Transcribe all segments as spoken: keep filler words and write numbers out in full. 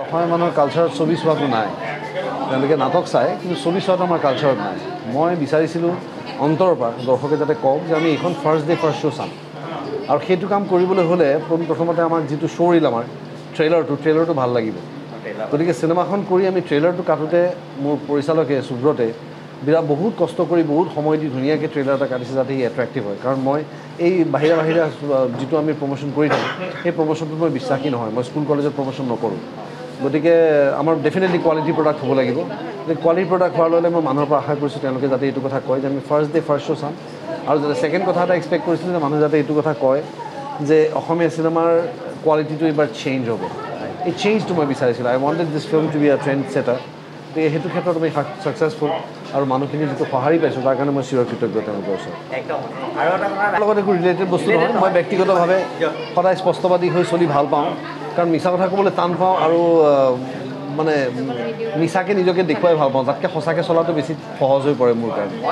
অসমীয়া মানুহৰ কালচাৰত ছবি চোৱাটো নাই তেওঁলোকে নাটক চায় কিন্তু ছবি চোৱাটো আমাৰ কালচাৰত নাই মই বিচাৰিছিলোঁ অন্তৰৰ পৰা দৰ্শকে যাতে কওক যে আমি এইখন ফাৰ্ষ্ট ডে ফাৰ্ষ্ট শ্ব' চাম আৰু সেইটো কাম কৰিবলৈ হ'লে প্ৰথমতে আমাক যিটো শ্ব' ৰিল আমাৰ ট্ৰেইলাৰটো ট্ৰেইলাৰটো ভাল লাগিব গতিকে চিনেমাখন কৰি আমি ট্ৰেইলাৰটো কাটোতে মোৰ পৰিচালকে সুব্ৰতে বিৰাট বহুত কষ্ট কৰি বহুত সময় দি ধুনীয়াকৈ ট্ৰেইলাৰ এটা কাটিছে যাতে ই এট্ৰেক্টিভ হয় কাৰণ মই এই বাহিৰা বাহিৰা যিটো আমি প্ৰমোশ্যন কৰি থাকোঁ সেই প্ৰমোশ্যনটোত মই বিশ্বাসী নহয় মই স্কুল কলেজত প্ৰমোশ্যন নকৰোঁ গতিকে আমাৰ ডেফিনেটলি কোৱালিটি প্ৰডাক্ট হ'ব লাগিব কোৱালিটি প্ৰডাক্ট হোৱাৰ লগে মই মানুহৰ পৰা আশা কৰিছোঁ তেওঁলোকে যাতে এইটো কথা কয় যে আমি ফাৰ্ষ্ট ডে ফাৰ্ষ্ট শ্ব' চাম আৰু যাতে ছেকেণ্ড কথা এটা এক্সপেক্ট কৰিছিলোঁ যে মানুহে যাতে এইটো কথা কয় যে অসমীয়া চিনেমাৰ কোৱালিটিটো এইবাৰ চেঞ্জ হ'ব এই চেঞ্জটো মই বিচাৰিছিলোঁ I wanted this film to be a trendsetter গতিকে সেইটো ক্ষেত্ৰত আমি ছাকচেছফুল আৰু মানুহখিনি যিটো সঁহাৰি পাইছোঁ তাৰ কাৰণে মই চিৰ কৃতজ্ঞ তেওঁলোকৰ ওচৰত লগত একো ৰিলেটেড বস্তু নহয় মই ব্যক্তিগতভাৱে সদায় স্পষ্টবাদী হৈ চলি ভাল পাওঁ কাৰণ মিছা কথা ক'বলৈ টান পাওঁ আৰু মানে মিছাকৈ নিজকে দেখুৱাই ভাল পাওঁ তাতকৈ সঁচাকৈ চলাটো বেছি সহজ হৈ পৰে মোৰ কাৰণে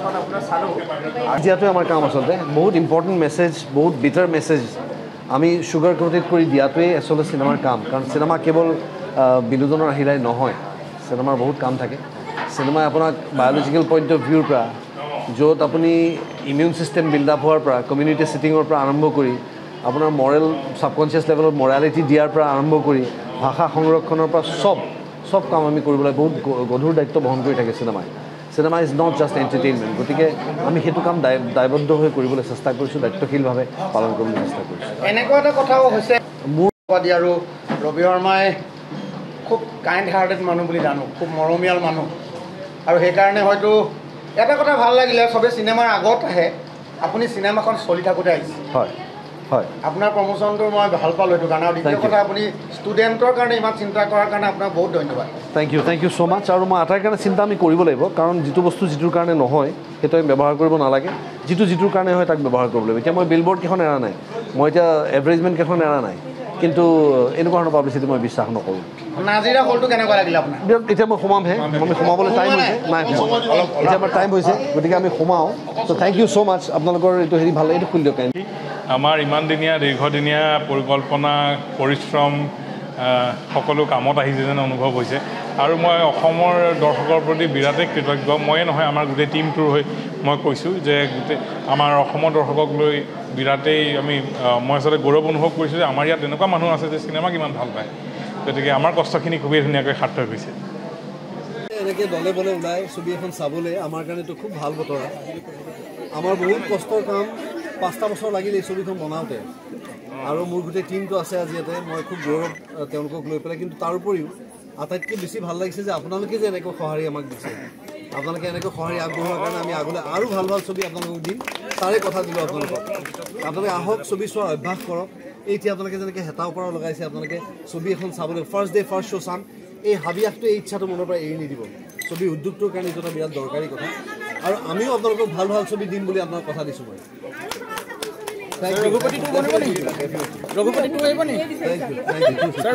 দিয়াটোৱে আমাৰ কাম আচলতে বহুত ইম্পৰ্টেণ্ট মেছেজ বহুত বিটাৰ মেছেজ আমি চুগাৰ কোটেড কৰি দিয়াটোৱেই আচলতে চিনেমাৰ কাম কাৰণ চিনেমা কেৱল বিনোদনৰ আহিলাই নহয় চিনেমাৰ বহুত কাম থাকে চিনেমাই আপোনাক বায়'লজিকেল পইণ্ট অফ ভিউৰ পৰা য'ত আপুনি ইমিউন ছিষ্টেম বিল্ড আপ হোৱাৰ পৰা কমিউনিটি ছিটিঙৰ পৰা আৰম্ভ কৰি আপোনাৰ মৰেল ছাবকনচিয়াছ লেভেলত মৰেলিটি দিয়াৰ পৰা আৰম্ভ কৰি ভাষা সংৰক্ষণৰ পৰা চব চব কাম আমি কৰিবলৈ বহুত গধুৰ দায়িত্ব বহন কৰি থাকে চিনেমাই cinema is not just entertainment গতিকে আমি সেইটো কাম দায় দায়বদ্ধ হৈ কৰিবলৈ চেষ্টা কৰিছোঁ দায়িত্বশীলভাৱে পালন কৰিবলৈ চেষ্টা কৰিছোঁ এনেকুৱা এটা কথাও হৈছে মোৰ আৰু ৰবি শৰ্মাই খুব কাইণ্ড হাৰ্টেড মানুহ বুলি জানো খুব মৰমীয়াল মানুহ আৰু সেইকাৰণে হয়তো এটা কথা ভাল লাগিলে চবেই চিনেমাৰ আগত আহে আপুনি চিনেমাখন চলি থাকোঁতে আহিছে হয় হয় আপোনাৰ প্ৰমোশ্যনটো মই ভাল পালোঁ এইটো কাৰণে আৰু দ্বিতীয় কথা আপুনি ষ্টুডেণ্টৰ কাৰণে ইমান চিন্তা কৰাৰ কাৰণে আপোনাক বহুত ধন্যবাদ thank you thank you so' much আৰু মই আটাইৰ কাৰণে চিন্তা আমি কৰিব লাগিব কাৰণ যিটো বস্তু যিটোৰ কাৰণে নহয় সেইটো আমি ব্যৱহাৰ কৰিব নালাগে যিটো যিটোৰ কাৰণে হয় তাক ব্যৱহাৰ কৰিব লাগিব এতিয়া মই বিলবৰ্ডকেইখন এৰা নাই মই এতিয়া এডভাৰটাইজমেণ্টকেইখন এৰা নাই কিন্তু এনেকুৱা ধৰণৰ পাব্লিচিটি মই বিশ্বাস নকৰোঁ নাজিৰা হলটো কেনেকুৱা লাগিলে আপোনাৰ এতিয়া মই সোমামহে আমি সোমাবলৈ টাইম হৈছে নাই এতিয়া আমাৰ টাইম হৈছে গতিকে আমি সোমাওঁ ত' থেংক ইউ ছ' মাছ আপোনালোকৰ এইটো হেৰি ভাল এইটো খুলি দিয়ক আমাৰ ইমানদিনীয়া দীৰ্ঘদিনীয়া পৰিকল্পনা পৰিশ্ৰম সকলো কামত আহিছে যেন অনুভৱ হৈছে আৰু মই অসমৰ দৰ্শকৰ প্ৰতি বিৰাটেই কৃতজ্ঞ ময়ে নহয় আমাৰ গোটেই টীমটোৰ হৈ মই কৈছোঁ যে গোটেই আমাৰ অসমৰ দৰ্শকক লৈ বিৰাটেই আমি মই আচলতে গৌৰৱ অনুভৱ কৰিছোঁ যে আমাৰ ইয়াত এনেকুৱা মানুহ আছে যে চিনেমাক ইমান ভাল পায় গতিকে আমাৰ কষ্টখিনি খুবেই ধুনীয়াকৈ সাৰ্থক হৈছে এনেকৈ দলে বলে ওলাই ছবি এখন চাবলৈ আমাৰ কাৰণেতো খুব ভাল বতৰা আমাৰ বহুত কষ্টৰ কাম পাঁচটা বছৰ লাগিল এই ছবিখন বনাওঁতে আৰু মোৰ গোটেই টীমটো আছে আজি ইয়াতে মই খুব গৌৰৱ তেওঁলোকক লৈ পেলাই কিন্তু তাৰ উপৰিও আটাইতকৈ বেছি ভাল লাগিছে যে আপোনালোকে যে এনেকৈ সঁহাৰি আমাক দিছে আপোনালোকে এনেকৈ সঁহাৰি আগবঢ়োৱাৰ কাৰণে আমি আগলৈ আৰু ভাল ভাল ছবি আপোনালোকক দিম তাৰে কথা দিলোঁ আপোনালোকক আপোনালোকে আহক ছবি চোৱাৰ অভ্যাস কৰক এতিয়া আপোনালোকে যেনেকৈ হেতা ওপৰা লগাইছে আপোনালোকে ছবি এখন চাবলৈ ফাৰ্ষ্ট ডে ফাৰ্ষ্ট শ্ব' চাম এই হাবিয়াসটো এই ইচ্ছাটো মনৰ পৰা এৰি নিদিব ছবি উদ্যোগটোৰ কাৰণে এইটো এটা বিৰাট দৰকাৰী কথা আৰু আমিও আপোনালোকক ভাল ভাল ছবি দিম বুলি আপোনাক কথা দিছোঁ মই ৰঘুপতি ৰঘুপতি